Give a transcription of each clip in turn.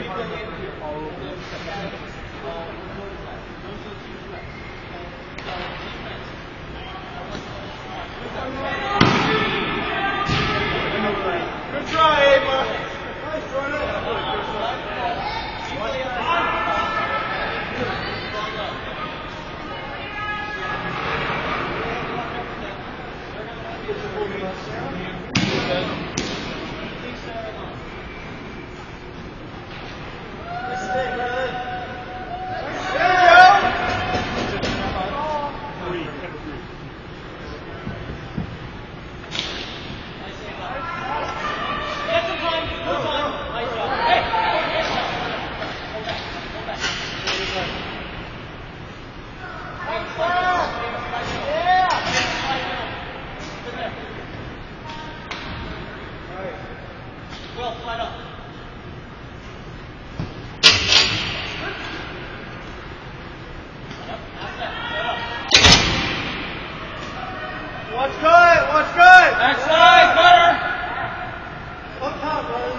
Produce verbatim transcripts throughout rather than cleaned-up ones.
Good try, Ava. Nice run up. Watch good, watch good! Backside, better! Up top, buddy.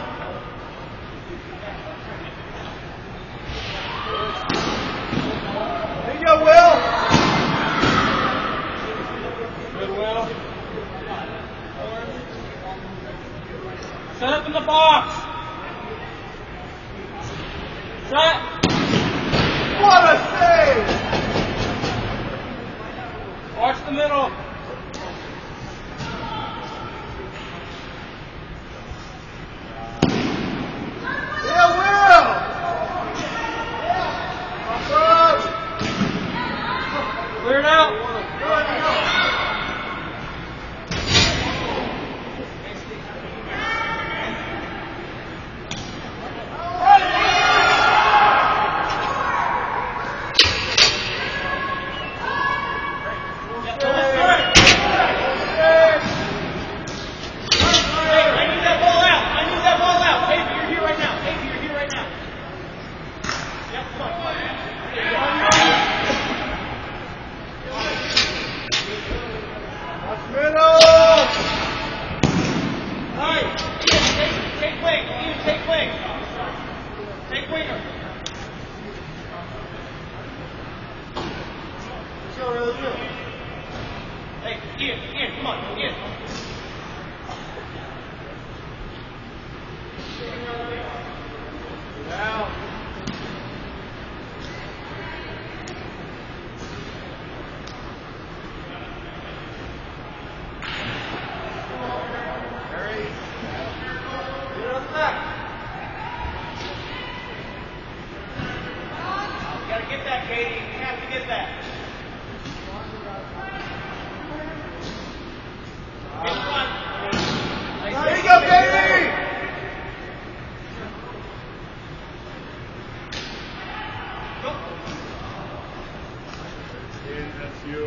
There you go, Will! Good, Will. Set up in the box! Set! What a save! Watch the middle! Clear it out. Hey, Ian, Ian, come on, Ian. Now. Harry. Get it on the back. You gotta get that, Katie. You have to get that. There you go, baby! Go. Yeah, that's you.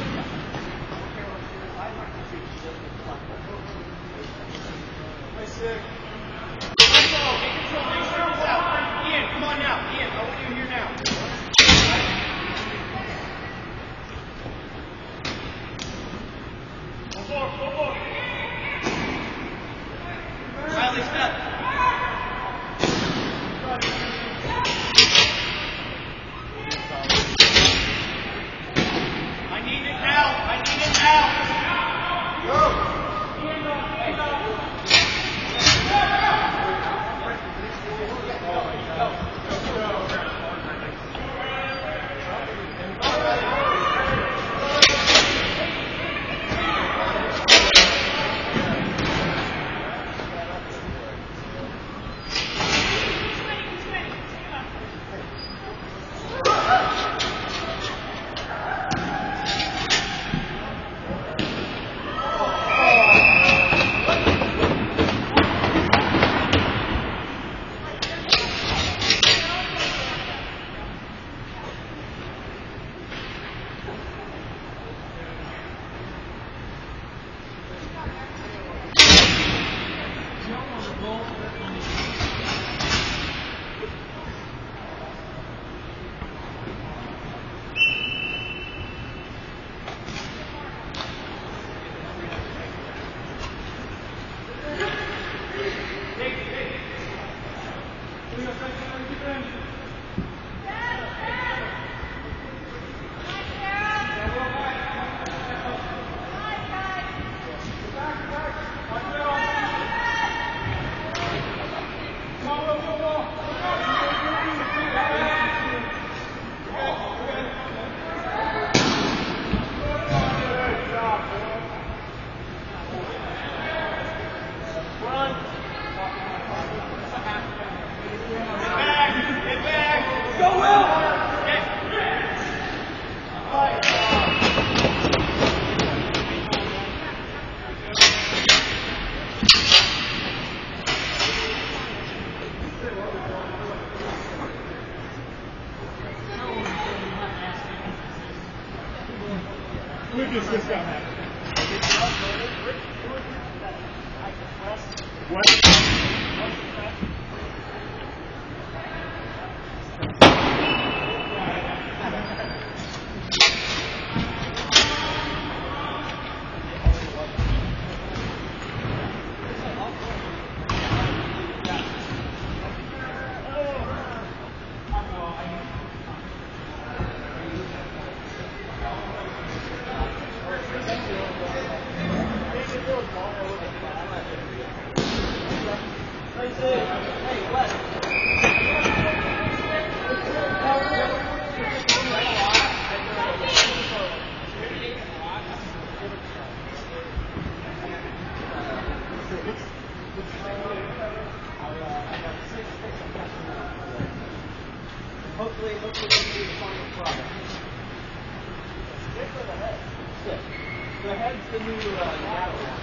Nice sick. Control, take control, make sure it's out. Ian, come on now. Ian, I want you here now. Go forward, go forward. Riley, step. I need it now. I need it now. Go. Hopefully, hopefully this will be the final product. Stick or the head? Stick. The head's the new uh, battle round.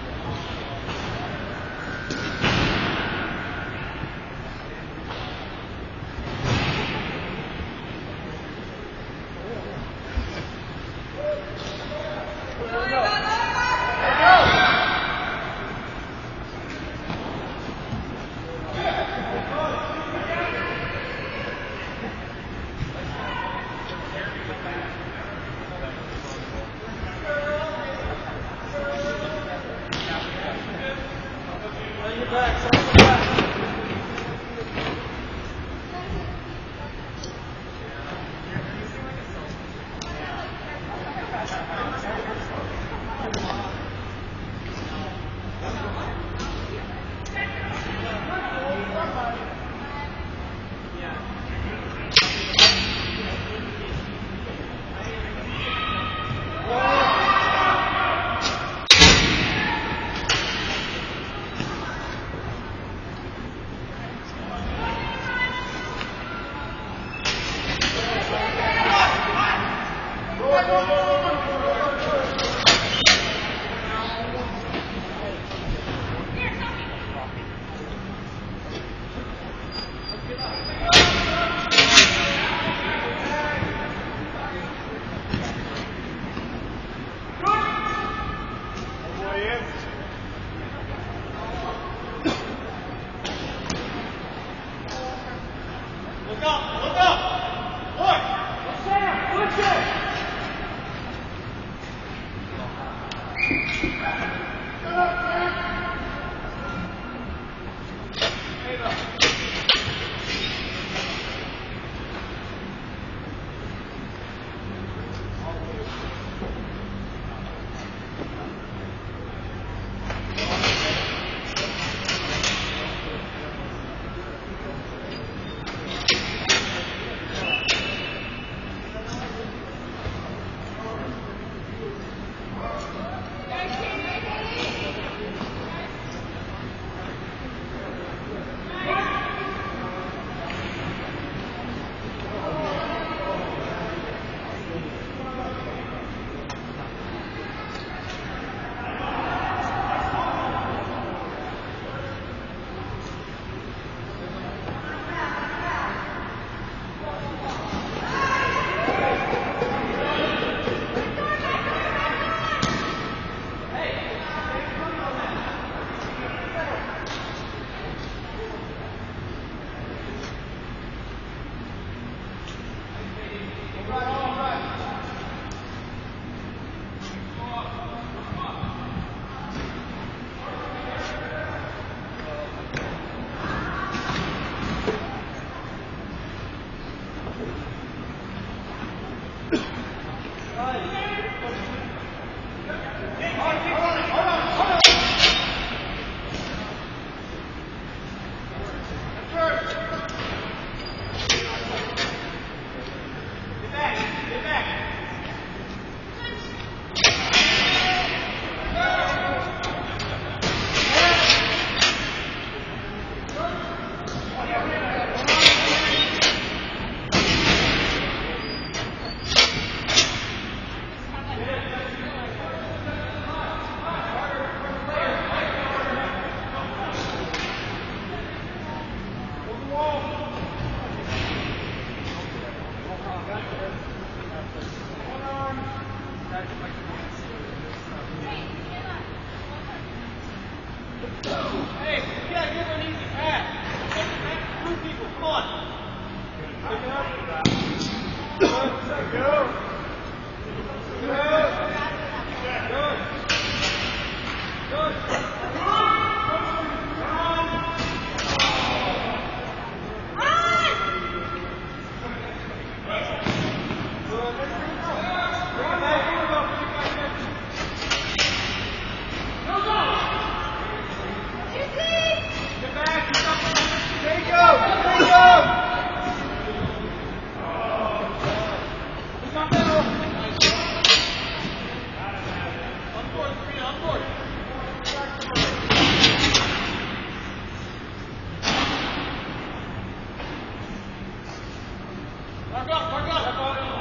Mark up, mark up.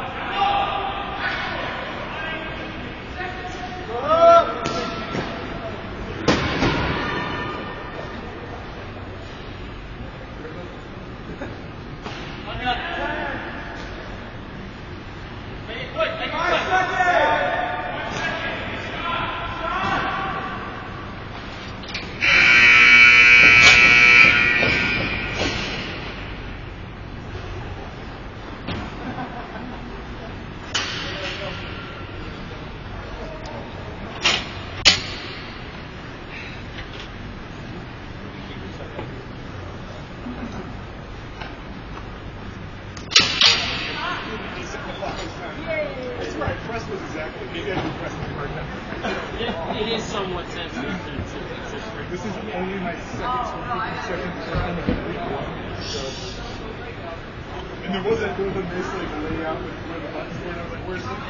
It is somewhat sensitive to, to, to This is only my second second second so. And there was a there was a nice like layout with where the buttons were, and I was like, where's the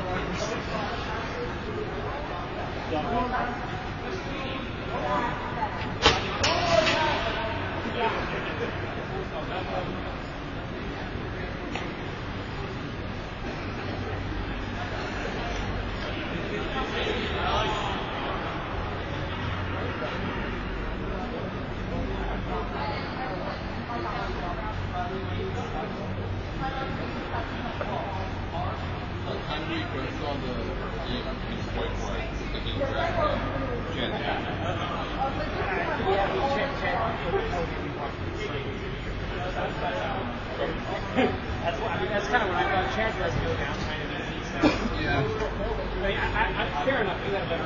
That's what, I mean, that's kind of when I thought chance does go down, kind of easy. So. Yeah. I mean, I, I, fair enough, you got a better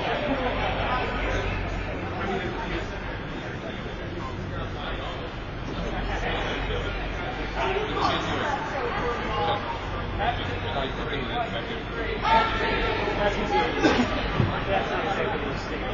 That's easy. That's not exactly the mistake.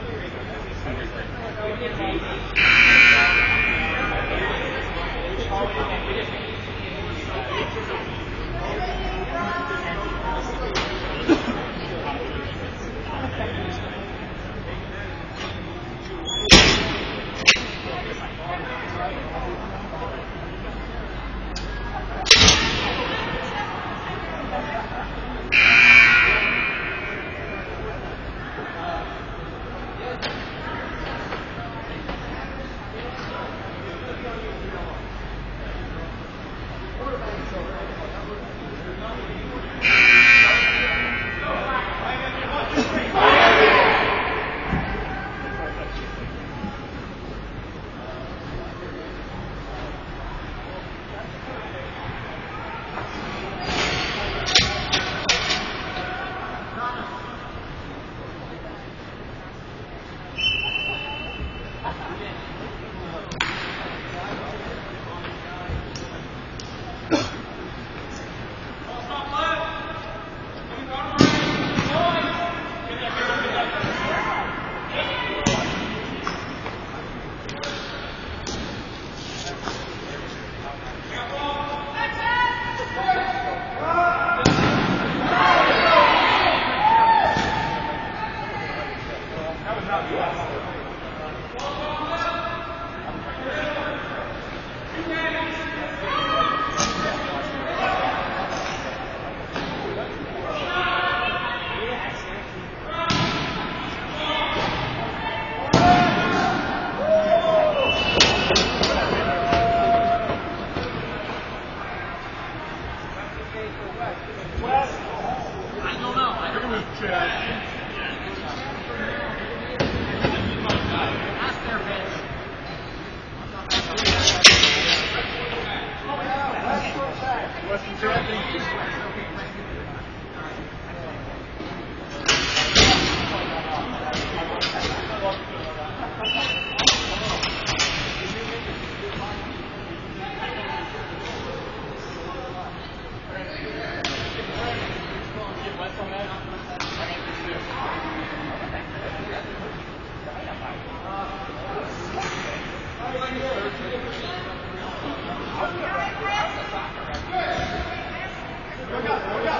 Look out, look out.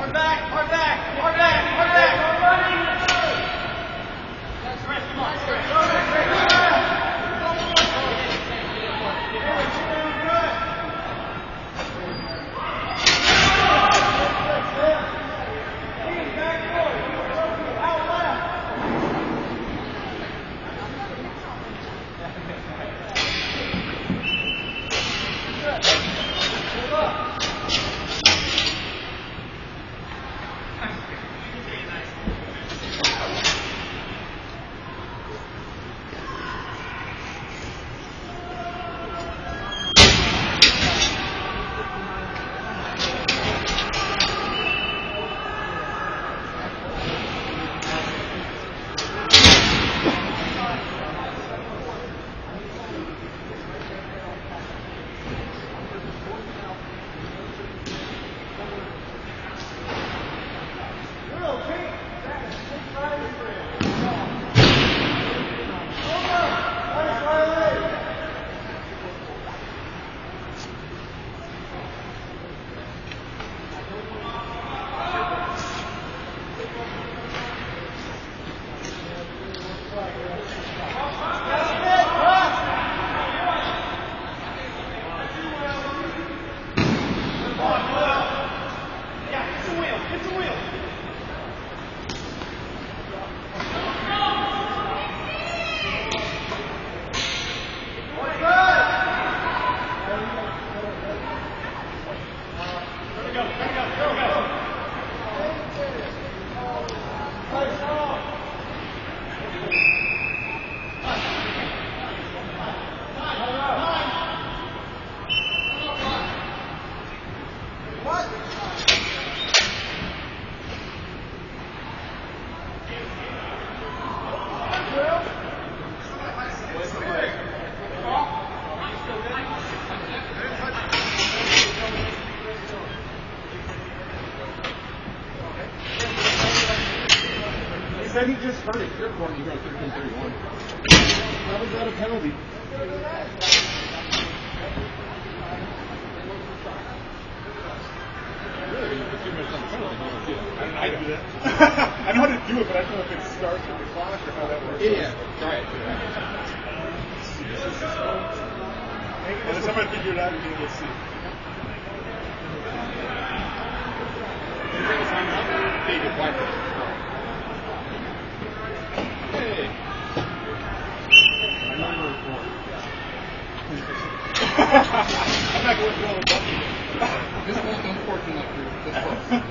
Hard back, hard back, hard back, hard back. Chris, come on, Chris. He said he just heard it. Your point, you got thirteen thirty-one. How was that a penalty? Really? You put two minutes on the penalty. You don't do that. I do that. I know how to do it, but I don't know if it starts with the clock or how that works. Yeah, yeah. Right. By the time I figure it out, you'll be able to see. David White. Hey. I'm not going for it. I'm not going for it. This one's unfortunate for this one.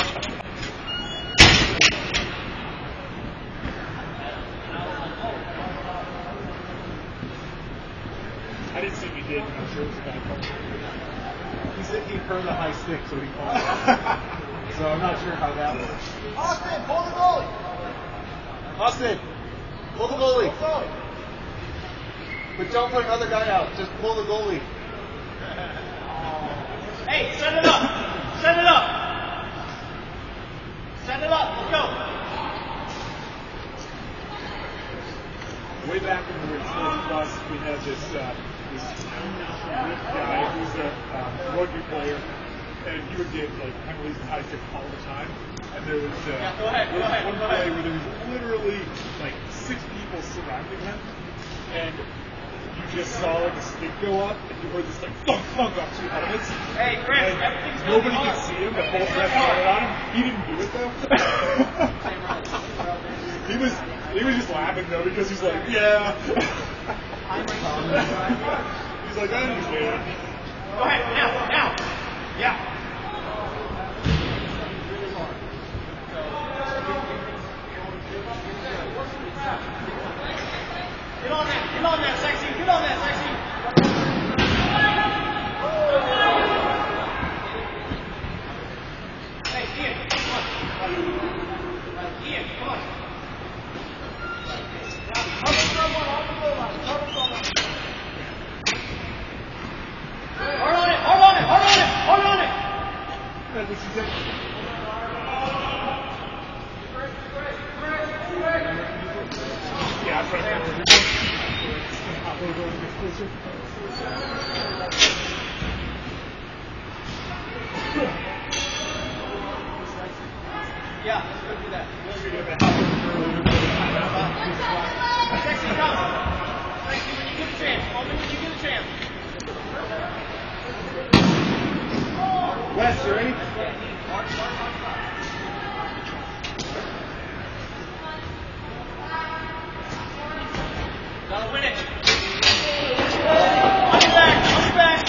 I didn't see if he did, but I'm sure it was a bad call. He said he heard the high stick, so he called it. So I'm not sure how that works. Austin, pull the goalie. Austin, pull the goalie. But don't put another guy out. Just pull the goalie. Hey, set it up. Set it up. Set it up. Let's go. Way back when we were in Sports Plus, we had this uh, this rich guy who's a um, rugby player, and he would get like penalties and high sticks all the time. And there was uh, Yeah, go ahead, go there was ahead, one go play ahead. where there was literally like six people surrounding him, and you just saw like a stick go up, and you heard this like thunk thunk off two helmets. Hey, Chris, And everything's gonna be nobody could hard. see him. The whole rest started on him. He didn't do it though. he was he was just laughing though because he's like, yeah. He's like, I understand. Go ahead, now, now. Yeah. Get on that, get on that, sexy, get on that, sexy. Hey, Ian, come on. Ian, come on. Now, cover someone on the goal line, cover someone. Hard on it, hard on it, hard on it, hard on it. That's what she said. Yeah, I'm trying to remember. Hot little girl gets closer. Wes, you ready? Gotta win it. On your back, on your back.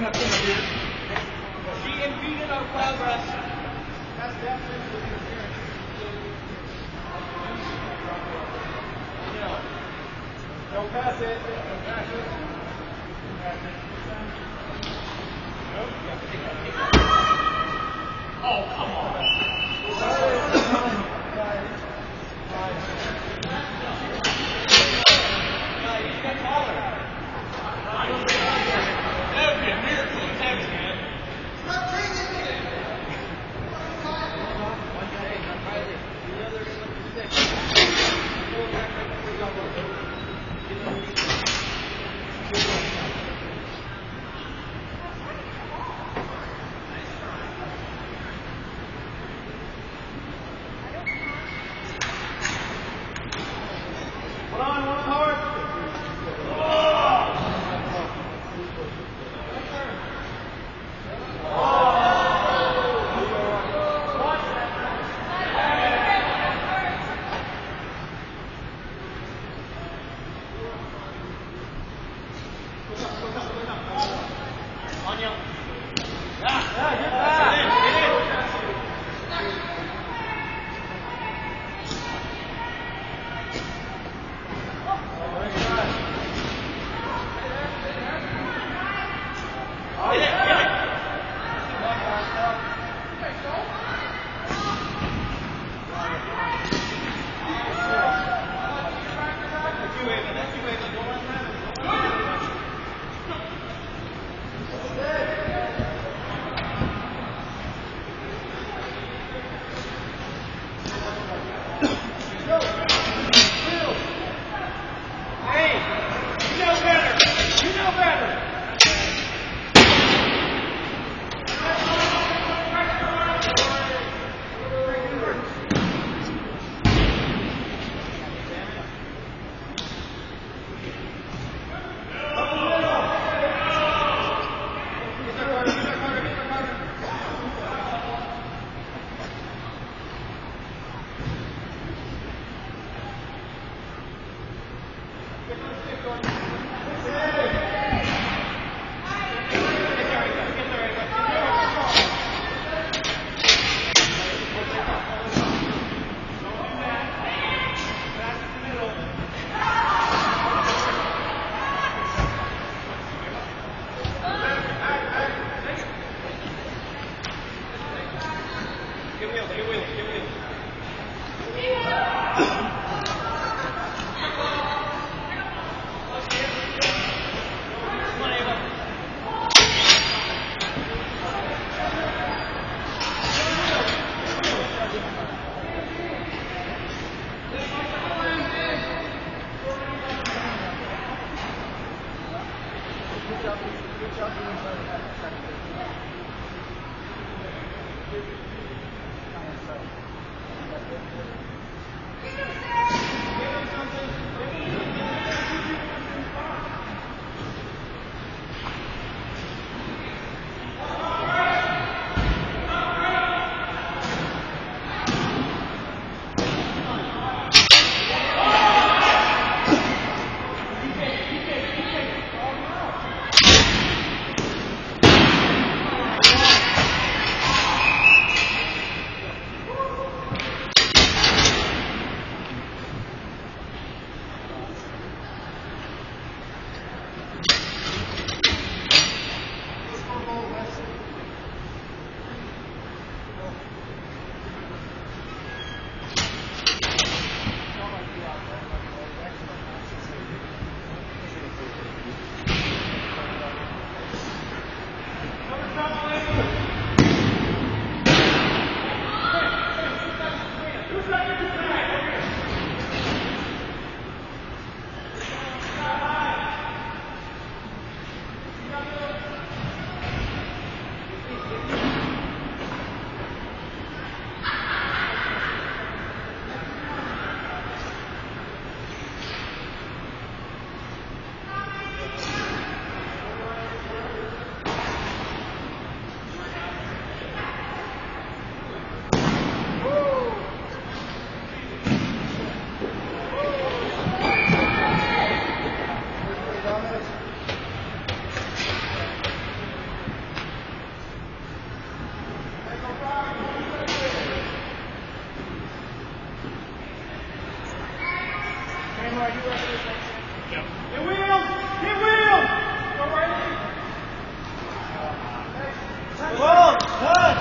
She impeded our progress. That's definitely interference. Don't pass it. Don't pass it. Don't pass it. Nope. You have to take that. Take that. Oh, come on. Yeah, you get taller. That would be a miracle in heaven, man. One day, Hai-Ling. The other is like the six. Hold on, one hard. Good job, good job doing that.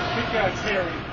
big guy Terry.